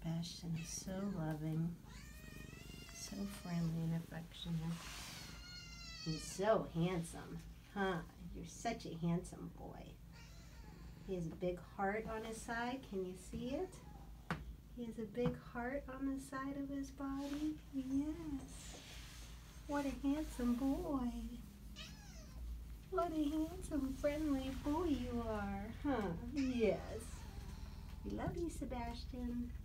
Sebastian is so loving, so friendly and affectionate, and so handsome. Huh? You're such a handsome boy. He has a big heart on his side. Can you see it? He has a big heart on the side of his body. Yes. What a handsome boy. What a handsome, friendly boy you are. Huh? Yes. We love you, Sebastian.